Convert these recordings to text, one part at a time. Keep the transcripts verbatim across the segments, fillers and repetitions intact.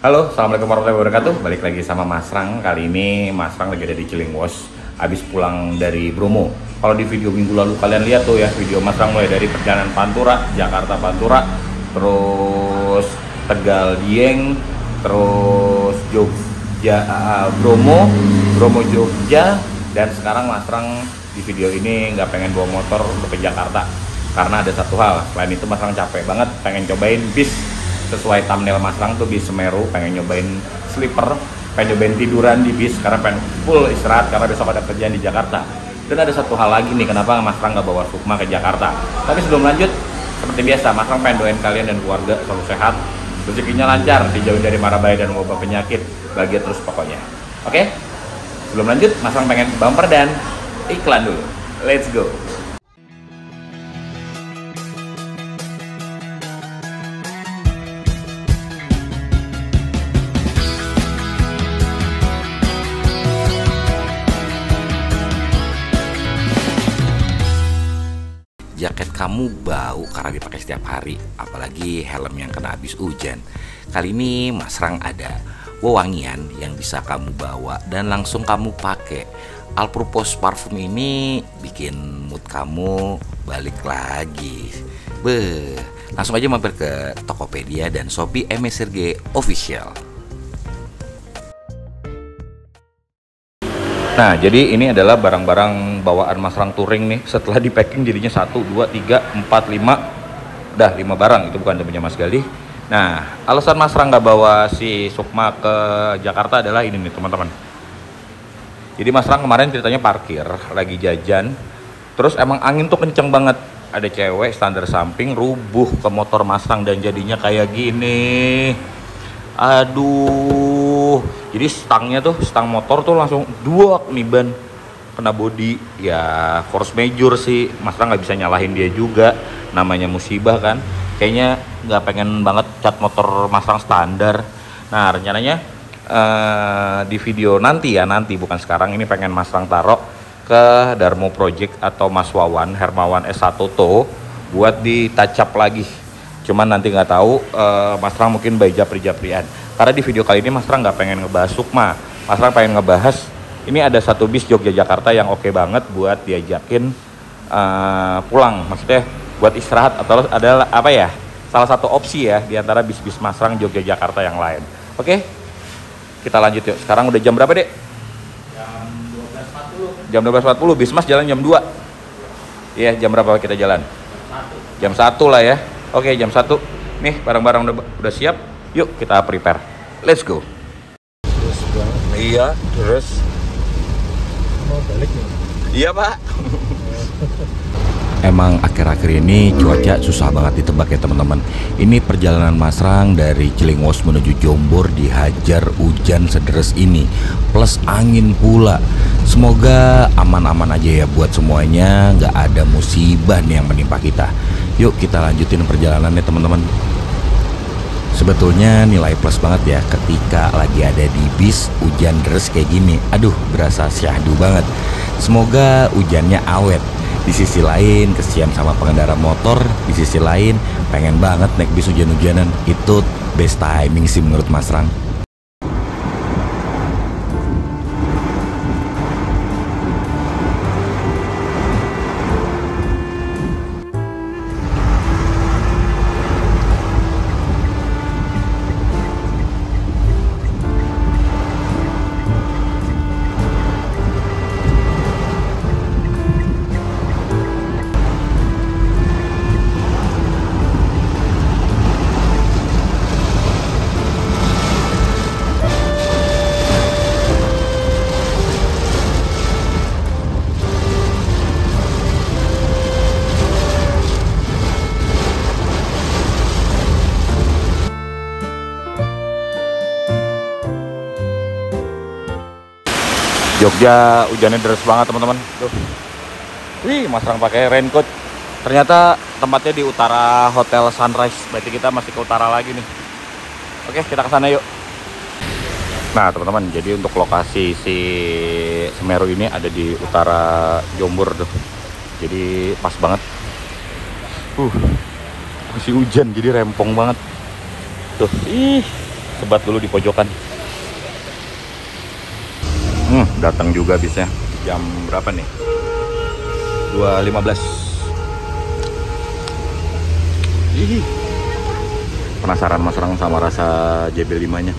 Halo, assalamualaikum warahmatullahi wabarakatuh. Balik lagi sama Mas Rang. Kali ini Mas Rang lagi ada di Cilingwos, habis pulang dari Bromo. Kalau di video minggu lalu kalian lihat tuh ya, video Mas Rang mulai dari perjalanan Pantura, Jakarta Pantura, terus Tegal Dieng, terus Jogja uh, Bromo, Bromo Jogja, dan sekarang Mas Rang di video ini nggak pengen bawa motor untuk ke Jakarta karena ada satu hal. Selain itu Mas Rang capek banget, pengen cobain bis sesuai thumbnail Mas Rang tuh bis Semeru, pengen nyobain sleeper, pengen nyobain tiduran di bis karena pengen full istirahat karena besok ada kerjaan di Jakarta. Dan ada satu hal lagi nih, kenapa Mas Rang nggak bawa Sukma ke Jakarta. Tapi sebelum lanjut, seperti biasa Mas Rang pengen doain kalian dan keluarga selalu sehat, rezekinya lancar, dijauhin dari mara bahaya dan wabah penyakit, bahagia terus pokoknya. Oke? Sebelum lanjut, Mas Rang pengen bumper dan iklan dulu. Let's go. Jaket kamu bau karena dipakai setiap hari, apalagi helm yang kena habis hujan. Kali ini Mas Rang ada wewangian yang bisa kamu bawa dan langsung kamu pakai. Alpropos parfum ini bikin mood kamu balik lagi. Beh, langsung aja mampir ke Tokopedia dan Shopee M S R G Official. Nah, jadi ini adalah barang-barang bawaan Mas Rang touring nih. Setelah di packing jadinya satu, dua, tiga, empat, lima. Udah lima barang, itu bukan punya Mas Galih. Nah, alasan Mas Rang nggak bawa si Sukma ke Jakarta adalah ini nih teman-teman. Jadi Mas Rang kemarin ceritanya parkir, lagi jajan. Terus emang angin tuh kenceng banget. Ada cewek standar samping rubuh ke motor Mas Rang dan jadinya kayak gini. Aduh, jadi stangnya tuh, stang motor tuh langsung duak nih ban, kena body. Ya force major sih, Mas Rang nggak bisa nyalahin dia juga, namanya musibah kan. Kayaknya nggak pengen banget cat motor Mas Rang standar. Nah rencananya uh, di video nanti ya, nanti bukan sekarang, ini pengen Mas Rang taruh ke Darmo Project atau Mas Wawan Hermawan S satu To buat ditacap lagi. Cuman nanti nggak tahu, uh, Mas Rang mungkin by japri-japrian. Karena di video kali ini Mas Rang nggak pengen ngebahas Sukma. Mas Rang pengen ngebahas, ini ada satu bis Jogja Jakarta yang oke banget buat diajakin uh, pulang. Maksudnya buat istirahat atau adalah apa ya? Salah satu opsi ya di antara bis-bis Mas Rang Jogja Jakarta yang lain. Oke? Kita lanjut yuk. Sekarang udah jam berapa, Dek? Jam dua belas empat puluh. Jam dua belas empat puluh, bis Mas jalan jam dua. Iya, jam berapa kita jalan? Jam satu lah ya. Oke, jam satu. Nih, barang-barang udah, udah siap. Yuk, kita prepare. Let's go. Terus banget. Iya, terus. Mau balik nih? Iya, Pak. Emang akhir-akhir ini cuaca susah banget ditebak ya teman-teman. Ini perjalanan Mas Rang dari Cilingwos menuju Jombor dihajar hujan sederes ini, plus angin pula. Semoga aman-aman aja ya buat semuanya, nggak ada musibah nih yang menimpa kita. Yuk kita lanjutin perjalanannya teman-teman. Sebetulnya nilai plus banget ya ketika lagi ada di bis hujan deras kayak gini. Aduh, berasa syahdu banget. Semoga hujannya awet. Di sisi lain kesian sama pengendara motor, di sisi lain pengen banget naik bis hujan-hujanan. Itu best timing sih menurut Mas Rang. Jogja hujannya deras banget teman-teman. Tuh. Wih, Mas Rang pakai raincoat. Ternyata tempatnya di utara Hotel Sunrise. Berarti kita masih ke utara lagi nih. Oke, kita ke sana yuk. Nah, teman-teman, jadi untuk lokasi si Semeru ini ada di utara Jombor tuh. Jadi pas banget. Uh. Masih hujan jadi rempong banget. Tuh, ih. sebat dulu di pojokan. Hmm, datang juga bisnya. Jam berapa nih? dua lima belas. Ih. Penasaran Mas Rang sama rasa J B lima nya.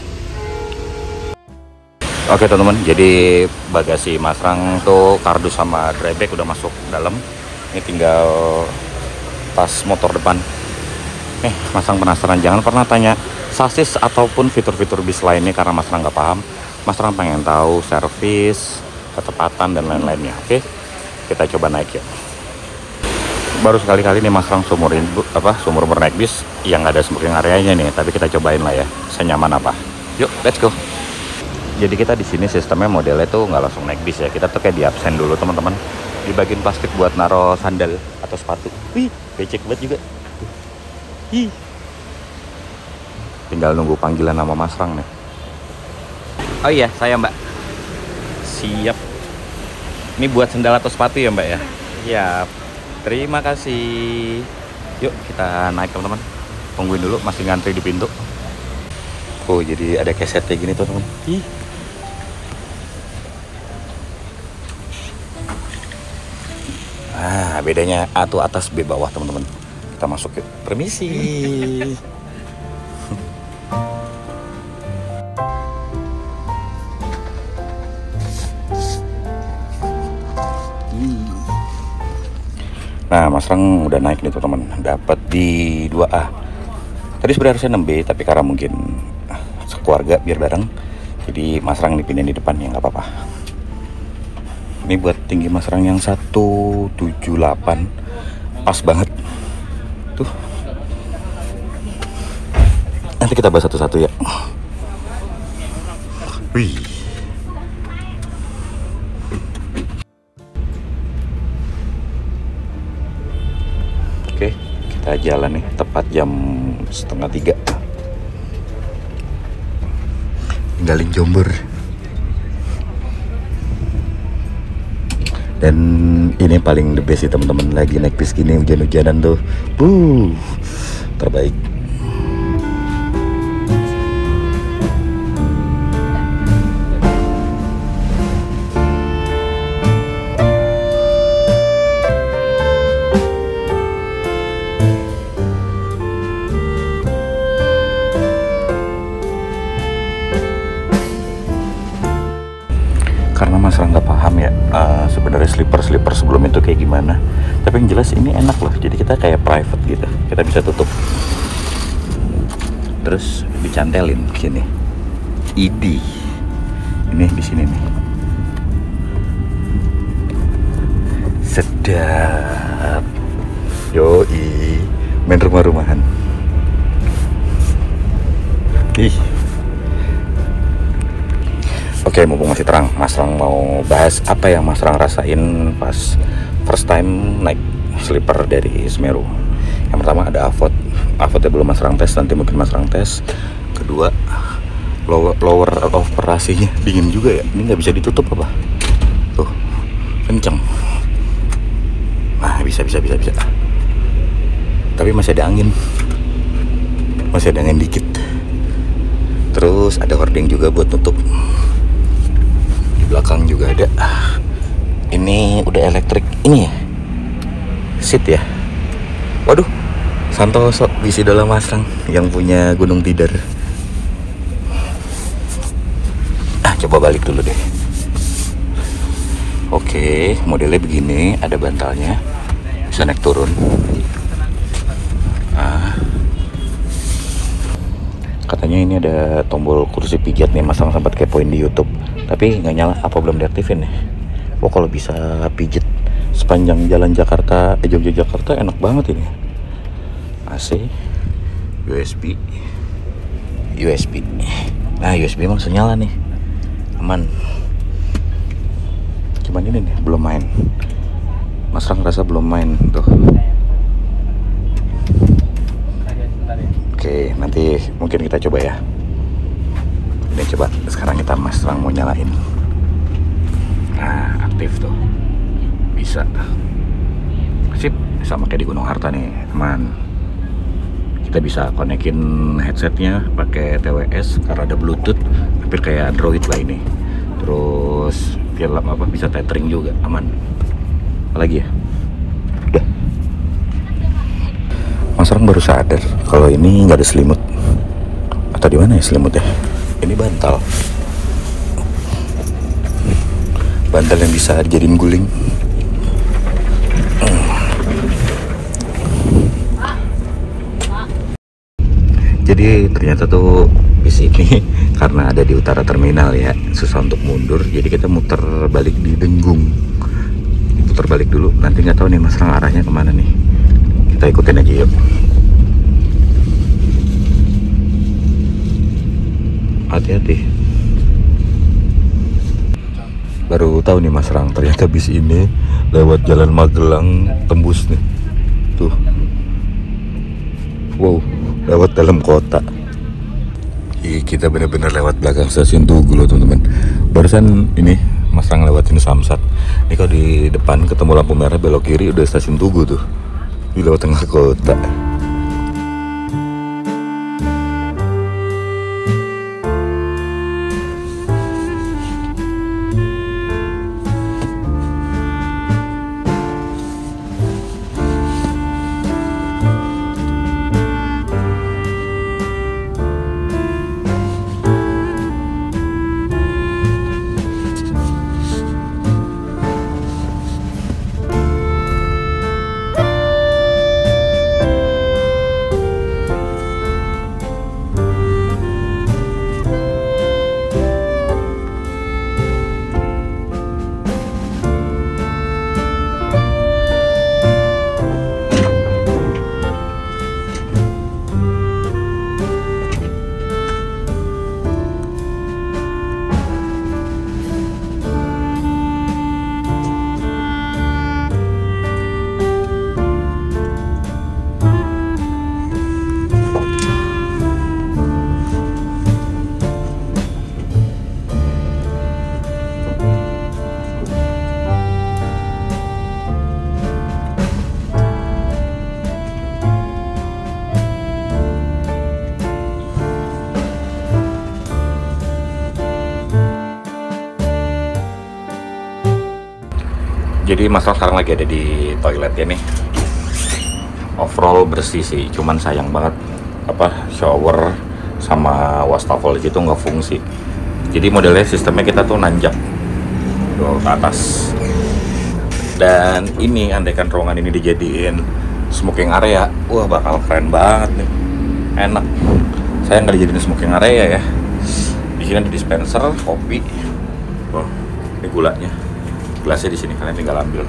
Oke teman-teman, jadi bagasi Mas Rang tuh kardus sama dryback udah masuk dalam. Ini tinggal tas motor depan. Eh, Mas Rang penasaran, jangan pernah tanya sasis ataupun fitur-fitur bis lainnya karena Mas Rang nggak paham. Mas Rang pengen tahu servis, ketepatan dan lain-lainnya. Oke, kita coba naik yuk. Baru sekali-kali nih Mas Rang seumur apa seumur naik bis yang nggak ada smoking areanya nih, tapi kita cobain lah ya, senyaman apa. Yuk, let's go. Jadi kita di sini sistemnya modelnya tuh nggak langsung naik bis ya, kita tuh kayak di absen dulu teman-teman, dibagiin plastik buat naro sandal atau sepatu. Wih, becek banget juga. Ih. Tinggal nunggu panggilan nama Mas Rang nih. Oh iya, saya Mbak. Siap. Ini buat sandal atau sepatu ya Mbak ya? Siap. Terima kasih. Yuk kita naik teman-teman. Tungguin dulu, masih ngantri di pintu. Oh jadi ada keset kayak gini tuh teman. Ih. Ah bedanya A tuh atas, B bawah teman-teman. Kita masuk yuk. Permisi. Nah, Mas Rang udah naik nih teman, dapat di dua A. Tadi sebenarnya harusnya enam B, tapi karena mungkin sekeluarga biar bareng, jadi Mas Rang dipindahin di depan ya nggak apa-apa. Ini buat tinggi Mas Rang yang seratus tujuh puluh delapan, pas banget. Tuh. Nanti kita bahas satu-satu ya. Wih. Oke, kita jalan nih, tepat jam setengah tiga. Tinggalin Jombor. Dan ini paling the best sih teman-teman, lagi naik bis gini hujan-hujanan tuh. Uh, terbaik. Karena Mas Rang nggak paham ya uh, sebenarnya sleeper sleeper sebelum itu kayak gimana, tapi yang jelas ini enak loh, jadi kita kayak private gitu, kita bisa tutup terus dicantelin sini I D ini di sini nih, sedap. Yoi, main rumah-rumahan. Ih. Oke, mumpung masih terang, Mas Rang mau bahas apa yang Mas Rang rasain pas first time naik sleeper dari Semeru. Yang pertama ada Avot. Avotnya belum Mas Rang tes, nanti mungkin Mas Rang tes. Kedua, lower, lower operasinya dingin juga ya. Ini nggak bisa ditutup apa? Tuh, kenceng. Nah, bisa, bisa, bisa, bisa. Tapi masih ada angin. Masih ada angin dikit. Terus ada hording juga buat nutup. Belakang juga ada. Ini udah elektrik ini ya, seat ya. Waduh, Santoso bisi dalam Mas Rang yang punya Gunung Tidar. Ah, coba balik dulu deh. Oke, modelnya begini, ada bantalnya, bisa naik turun. Ah, katanya ini ada tombol kursi pijat nih, Mas Rang sempat kepoin di YouTube. Tapi nggak nyala, apa belum diaktifin nih? Oh kalau bisa pijet sepanjang jalan Jakarta, eh, Jogja Jakarta enak banget ini. A C, U S B, U S B. Nah U S B emang senyala nih, aman. Cuman ini nih belum main. Mas Rang rasa belum main tuh. Oke, nanti mungkin kita coba ya. Ini coba sekarang kita Mas Rang mau nyalain. Nah aktif tuh, bisa. Sip, sama kayak di Gunung Harta nih teman. Kita bisa konekin headsetnya pakai T W S karena ada Bluetooth, hampir kayak Android lah ini. Terus film apa bisa tethering juga, aman. Apalagi ya? Udah. Mas Rang baru sadar kalau ini nggak ada selimut. Atau di mana ya selimutnya? Ini bantal. Bantal yang bisa dijadiin guling. Jadi ternyata tuh bis ini karena ada di utara terminal ya, susah untuk mundur. Jadi kita muter balik di Denggung. Putar balik dulu. Nanti nggak tahu nih Mas Rang arahnya kemana nih. Kita ikutin aja yuk. Hati-hati. Baru tahu nih Mas Rang, ternyata bis ini lewat Jalan Magelang tembus nih. Tuh. Wow, lewat dalam kota. Ih, kita bener-bener lewat belakang stasiun Tugu loh teman-teman. Barusan ini Mas Rang lewatin Samsat. Ini kalau di depan ketemu lampu merah belok kiri udah stasiun Tugu tuh. Di lewat tengah kota. Jadi Mas Rang sekarang lagi ada di toilet ya nih. Overall bersih sih, cuman sayang banget apa shower sama wastafel gitu nggak fungsi. Jadi modelnya sistemnya kita tuh nanjak tuh ke atas. Dan ini andaikan ruangan ini dijadiin smoking area, wah bakal keren banget nih, enak. Saya nggak dijadiin smoking area ya. Di sini ada dispenser kopi. Oh, ini gulanya. Gelasnya di sini, kalian tinggal ambil.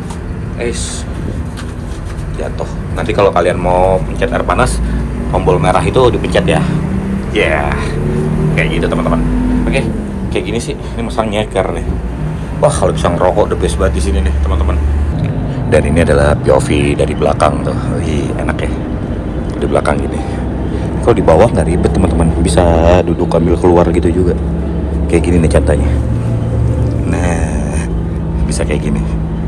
Es jatuh. Nanti kalau kalian mau pencet air panas, tombol merah itu dipencet ya. Ya, yeah. Kayak gitu teman-teman. Oke, kayak gini sih. Ini masang nyeker nih. Wah, kalau bisa ngerokok the best banget di sini nih teman-teman. Dan ini adalah P O V dari belakang tuh. Wih, enak ya. Di belakang gini. Kalau di bawah nggak ribet teman-teman. Bisa duduk ambil keluar gitu juga. Kayak gini nih contohnya. Nah. Bisa kayak gini.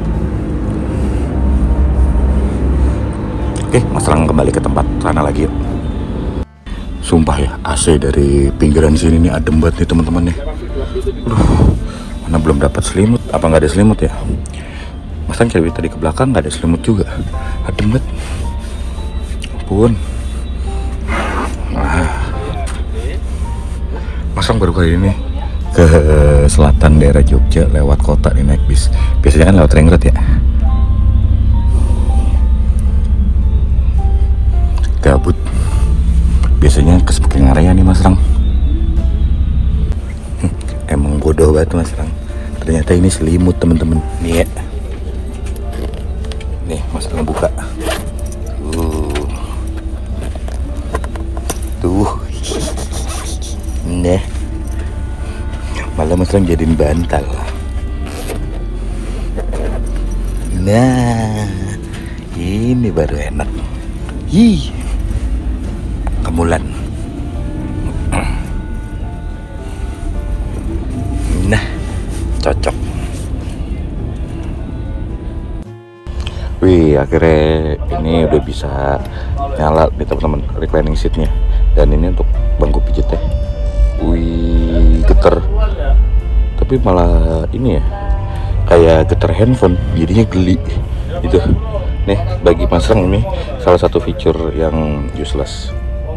Oke, Mas Rang kembali ke tempat sana lagi yuk. Sumpah ya, A C dari pinggiran sini nih adem banget nih teman-teman nih. Aduh, mana belum dapat selimut? Apa nggak ada selimut ya? Mas Rang cari tadi ke belakang nggak ada selimut juga. Adem banget. Ampun. Nah. Mas Rang baru kali ini ke selatan daerah Jogja lewat kota nih naik bis. Biasanya kan lewat ring road ya. Gabut. Biasanya ke smoking area nih Mas Rang. Emang bodoh banget Mas Rang. Ternyata ini selimut temen-temen. Nih ya. Nih Mas Rang buka. Tuh. Tuh. Nih. Malah Mas Rang jadiin bantal. Nah, ini baru enak. Ih, kemulan. Nah, cocok. Wih, akhirnya ini udah bisa nyala nih teman-teman, reclining seatnya. Dan ini untuk bangku pijitnya. Wih, getar. Tapi malah ini ya, kayak getar handphone, jadinya geli. Itu. Nih, bagi Masrang ini salah satu fitur yang useless.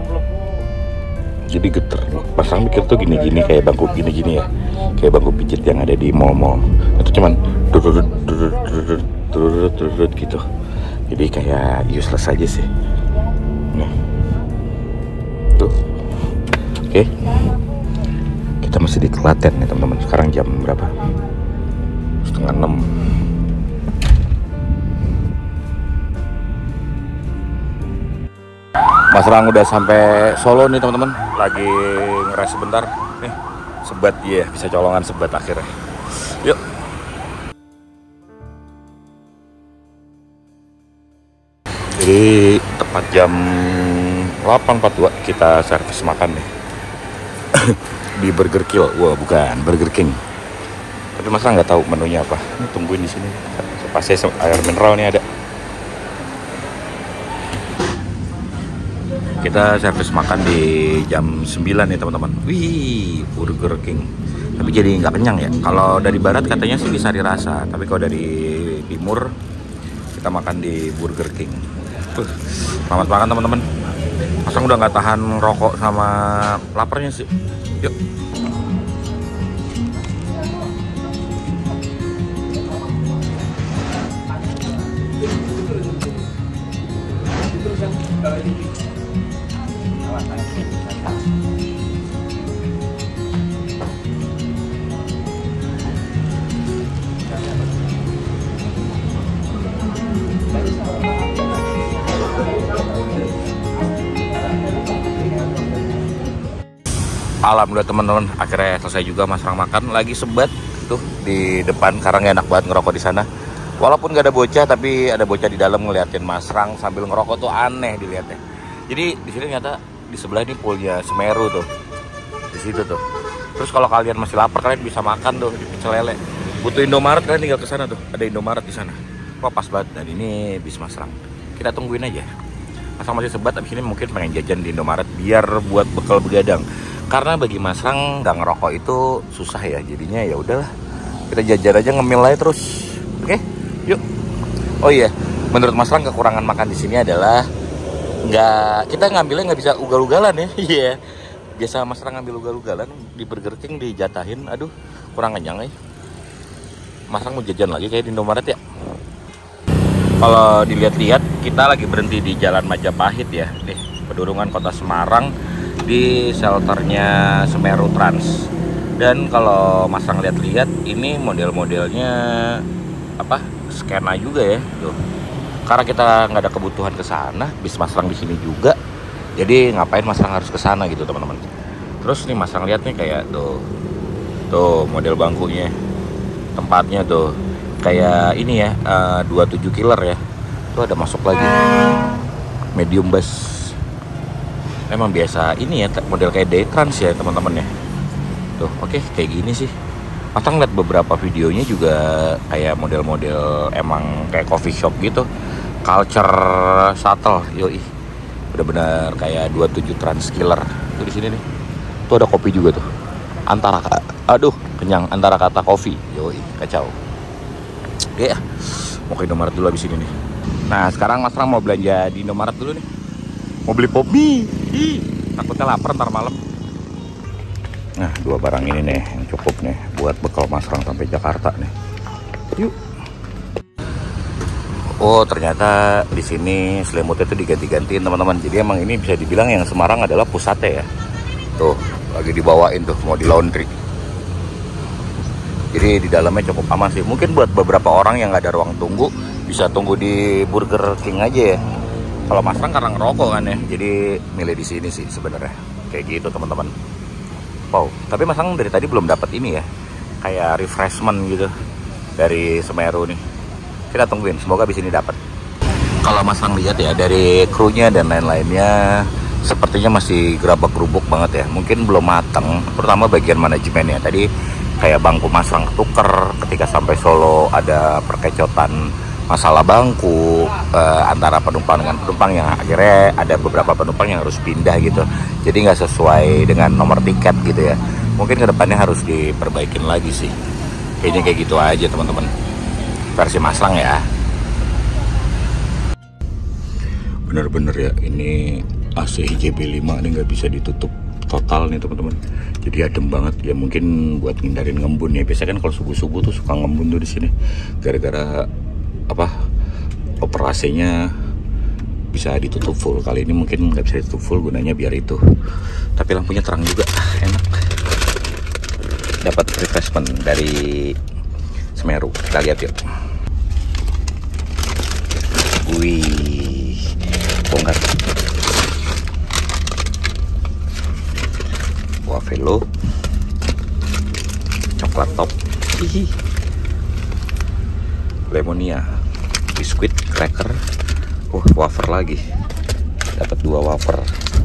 Jadi getar. Masrang mikir tuh gini-gini kayak bangku gini-gini ya, kayak bangku pijit yang ada di mall-mall. Itu cuman durut durut durut durut durut gitu. Jadi kayak useless aja sih. Nih. Tuh. Oke. Kita masih di Klaten nih teman-teman. Sekarang jam berapa? Setengah enam. Mas Rang udah sampai Solo nih teman-teman. Lagi ngeres sebentar. Nih, sebat ya, yeah, bisa colongan sebat akhirnya. Yuk. Jadi tepat jam delapan empat puluh dua kita servis makan nih. Di Burger Kill. Wah, bukan, Burger King. Tapi Mas Rang nggak tahu menunya apa. Ini tungguin di sini. Pasti air mineral nih ada. Kita servis makan di jam sembilan nih teman-teman. Wih, Burger King. Tapi jadi nggak kenyang ya. Kalau dari barat katanya sih bisa dirasa. Tapi kalau dari timur kita makan di Burger King. Uh, selamat makan teman-teman. Masang udah nggak tahan rokok sama laparnya sih. Yuk. Alhamdulillah teman-teman, akhirnya selesai juga Mas Rang makan. Lagi sebat tuh di depan, karena enak banget ngerokok di sana. Walaupun gak ada bocah, tapi ada bocah di dalam ngeliatin Mas Rang sambil ngerokok tuh aneh dilihatnya. Jadi di sini ternyata di sebelah ini poolnya Semeru tuh, di situ tuh. Terus kalau kalian masih lapar, kalian bisa makan tuh di pecel lele. Butuh Indomaret, kalian tinggal ke sana tuh, ada Indomaret di sana. Wah pas banget. Dan ini bis Mas Rang. Kita tungguin aja. Mas Rang masih sebat, abis ini mungkin pengen jajan di Indomaret biar buat bekal begadang. Karena bagi Mas Rang nggak ngerokok itu susah ya, jadinya ya udahlah kita jajan aja, ngemil aja terus. Oke, yuk. Oh iya, menurut Mas Rang kekurangan makan di sini adalah nggak, kita ngambilnya nggak bisa ugal-ugalan ya. Iya, yeah. Biasa Mas Rang ngambil ugal-ugalan di Burger King dijatahin, aduh kurang kenyang ya. Mas Rang mau jajan lagi kayak di Indomaret ya. Kalau dilihat-lihat kita lagi berhenti di Jalan Majapahit ya, nih Pedurungan Kota Semarang, di shelternya Semeru Trans. Dan kalau Mas Rang lihat-lihat ini model-modelnya apa, skena juga ya tuh. Karena kita nggak ada kebutuhan ke sana, bis Mas Rang di sini juga, jadi ngapain Mas Rang harus ke sana gitu teman-teman. Terus nih Mas Rang lihat nih kayak tuh tuh model bangkunya, tempatnya tuh kayak ini ya, uh, dua puluh tujuh killer ya. Tuh ada masuk lagi medium bus. Memang biasa ini ya, model kayak Daytrans ya teman-teman ya. Tuh, oke, okay, kayak gini sih. Mas Rang lihat beberapa videonya juga kayak model-model emang kayak coffee shop gitu. Culture shuttle, yoi. Bener-bener kayak dua puluh tujuh Trans Killer. Tuh di sini nih. Tuh ada kopi juga tuh. Antara aduh, kenyang antara kata kopi. Yoi, kacau. Oke ya. Mau ke Indomaret dulu abis ini nih. Nah, sekarang Mas Rang mau belanja di Indomaret dulu nih. Mau beli pop mie, ih, takutnya lapar ntar malam. Nah, dua barang ini nih yang cukup nih buat bekal Mas Rang sampai Jakarta nih. Yuk. Oh, ternyata di sini selimutnya itu diganti-gantiin teman-teman. Jadi emang ini bisa dibilang yang Semarang adalah pusatnya ya. Tuh, lagi dibawain tuh mau di laundry. Jadi di dalamnya cukup aman sih. Mungkin buat beberapa orang yang nggak ada ruang tunggu bisa tunggu di Burger King aja ya. Kalau Mas Rang karena ngerokok kan ya, jadi milih di sini sih sebenarnya. Kayak gitu teman-teman. Wow, tapi Mas Rang dari tadi belum dapat ini ya, kayak refreshment gitu dari Semeru nih. Kita tungguin, semoga di sini dapat. Kalau Mas Rang lihat ya dari krunya dan lain-lainnya, sepertinya masih gerabak-gerubuk banget ya. Mungkin belum matang, terutama bagian manajemennya. Tadi kayak bangku Mas Rang ketuker, ketika sampai Solo ada perkecotan masalah bangku uh, antara penumpang dengan penumpang yang akhirnya ada beberapa penumpang yang harus pindah gitu. Jadi nggak sesuai dengan nomor tiket gitu ya. Mungkin kedepannya harus diperbaikin lagi sih. Kayaknya kayak gitu aja teman-teman. Versi Maslang ya. Bener-bener ya, ini A C I J B lima ini nggak bisa ditutup total nih teman-teman. Jadi adem banget ya, mungkin buat ngindarin ngembun ya. Biasanya kan kalau subuh-subuh tuh suka ngembun tuh di sini. Gara-gara apa? Operasinya bisa ditutup full. Kali ini mungkin nggak bisa ditutup full, gunanya biar itu. Tapi lampunya terang juga, enak. Dapat refreshment dari Semeru. Kita lihat yuk. Wih, bongkar. Wafelo, coklat top, hihi, lemonia, biskuit, cracker, wah uh, wafer lagi, dapat dua wafer.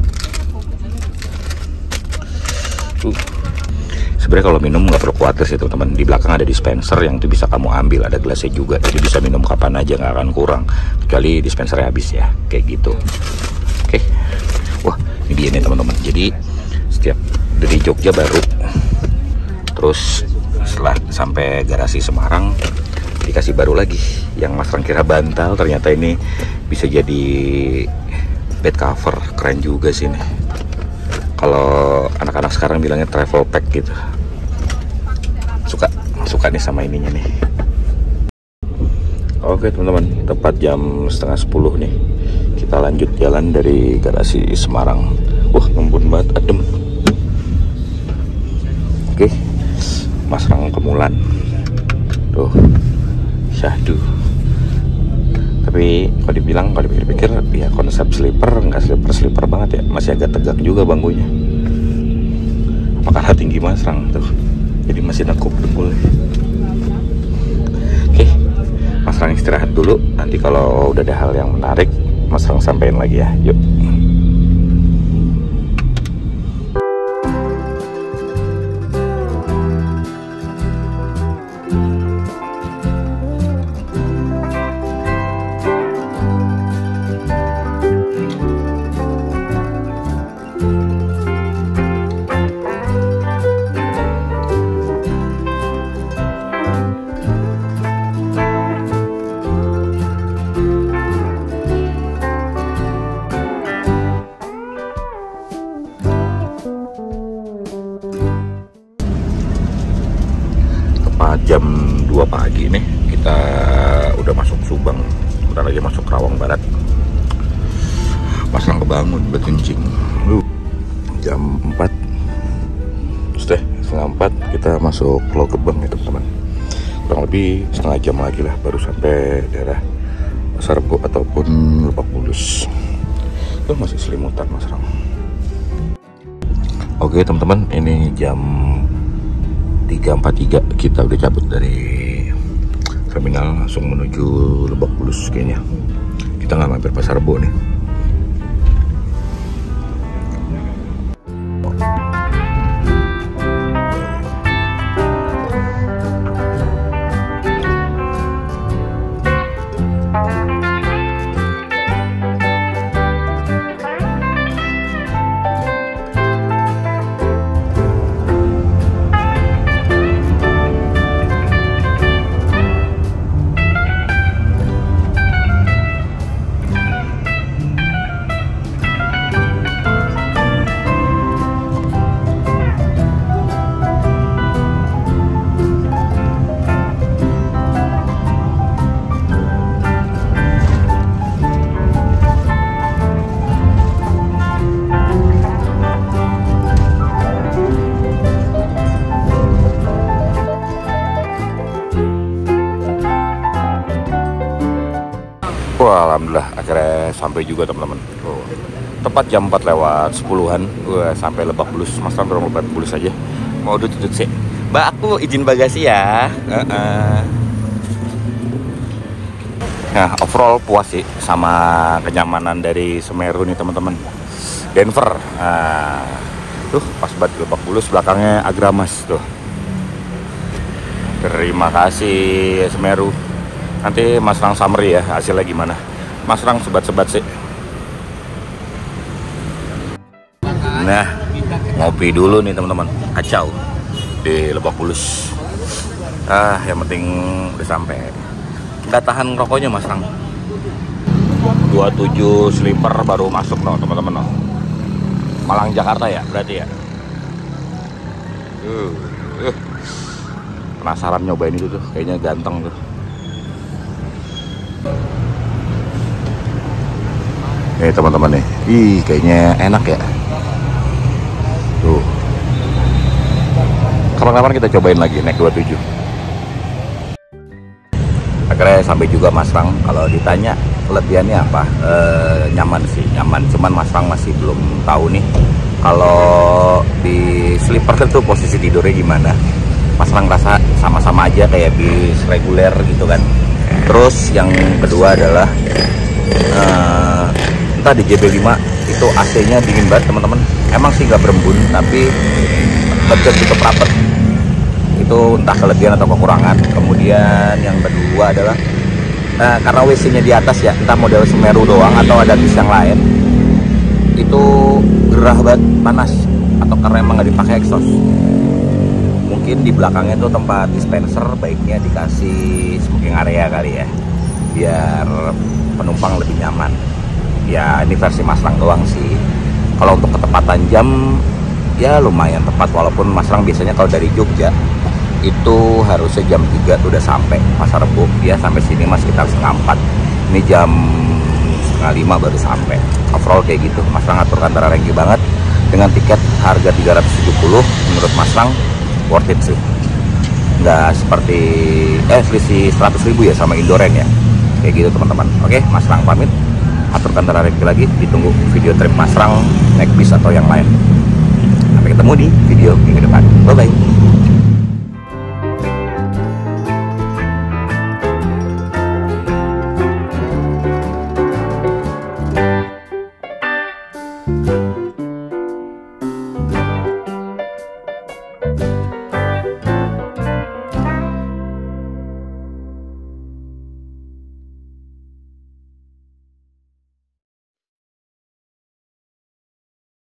Uh. Sebenarnya kalau minum nggak perlu khawatir sih teman-teman. Di belakang ada dispenser yang itu bisa kamu ambil, ada gelasnya juga, jadi bisa minum kapan aja nggak akan kurang, kecuali dispensernya habis ya, kayak gitu. Oke, wah ini dia nih teman-teman. Jadi setiap dari Jogja baru, terus setelah sampai garasi Semarang dikasih baru lagi. Yang Mas Rang kira bantal, ternyata ini bisa jadi bed cover. Keren juga sih nih. Kalau anak-anak sekarang bilangnya travel pack gitu. Suka suka nih sama ininya nih. Oke teman-teman, tepat jam setengah sepuluh nih, kita lanjut jalan dari garasi Semarang. Wah ngembun banget, adem. Oke, Mas Rang kemulan. Tuh, syahdu. Tapi kalau dibilang, kalau dipikir-pikir, ya konsep sleeper nggak sleeper-sleeper banget ya. Masih agak tegak juga bangkunya. Apa karena tinggi Mas Rang tuh, jadi masih nekuk dengkul. Oke, Mas Rang istirahat dulu. Nanti kalau udah ada hal yang menarik, Mas Rang sampein lagi ya. Yuk. Jam dua pagi nih, kita udah masuk Subang, udah lagi masuk Karawang Barat. Pas Rang kebangun, udah kencing. Lu jam empat, sudah setengah empat kita masuk Pulau Gebang ya teman-teman. Kurang lebih setengah jam lagi lah baru sampai daerah Pasar Rebo ataupun Lebak Bulus. Tuh masih selimutan Mas Rang. Oke teman-teman, ini jam tiga empat puluh tiga kita udah cabut dari terminal langsung menuju Lebak Bulus kayaknya. Kita nggak mampir Pasar Rebo nih. Wah, alhamdulillah akhirnya sampai juga teman-teman. Oh, tepat jam empat lewat sepuluhan gue sampai Lebak Bulus. Mas Rang dorong Lebak Bulus aja. Mau duduk-duduk sih. Mbak, aku izin bagasi ya. Uh-uh. Nah, overall puas sih sama kenyamanan dari Semeru nih teman-teman. Denver. Nah, tuh pas banget Lebak Bulus, belakangnya Agramas tuh. Terima kasih Semeru. Nanti Mas Rang summary ya hasilnya gimana. Mas Rang sebat-sebat sih. Nah, ngopi dulu nih teman-teman. Kacau di Lebak Bulus. Ah, yang penting udah sampai. Nggak tahan rokoknya Mas Rang. dua puluh tujuh sleeper baru masuk loh teman-teman loh. Malang Jakarta ya berarti ya. Uh, uh. Penasaran nyobain itu tuh, kayaknya ganteng tuh. Nih teman-teman nih, ih kayaknya enak ya. Tuh. Kapan-kapan kita cobain lagi naik dua puluh tujuh. Akhirnya sampai juga Mas Rang. Kalau ditanya kelebihannya apa, e, nyaman sih, nyaman. Cuman Mas Rang masih belum tahu nih kalau di sleeper itu posisi tidurnya gimana. Mas Rang rasa sama-sama aja kayak bis reguler gitu kan. Terus yang kedua adalah e, entah di J B lima itu A C-nya dingin banget teman-teman. Emang sih nggak berembun tapi betul tutup rapet. Itu entah kelebihan atau kekurangan. Kemudian yang kedua adalah nah, karena W C-nya di atas ya, entah model Semeru doang atau ada bis yang lain, itu gerah banget, panas, atau karena emang nggak dipakai exhaust. Mungkin di belakangnya tuh tempat dispenser, baiknya dikasih smoking area kali ya, biar penumpang lebih nyaman. Ya ini versi Mas Rang doang sih. Kalau untuk ketepatan jam ya lumayan tepat, walaupun Mas Rang biasanya kalau dari Jogja itu harusnya jam tiga tuh udah sampai Pasar Rebo. Ya sampai sini mas sekitar setengah empat. Ini jam setengah lima baru sampai. Overall kayak gitu, Mas Rang atur antara renggi banget. Dengan tiket harga tiga ratus tujuh puluh, menurut Mas Rang worth it sih. Nggak seperti eh selisih seratus ribu ya sama Indoren ya. Kayak gitu teman-teman. Oke, Mas Rang pamit. Atur antara renggi lagi. Ditunggu video trip Mas Rang naik bis atau yang lain. Sampai ketemu di video minggu depan. Bye bye. Thank you.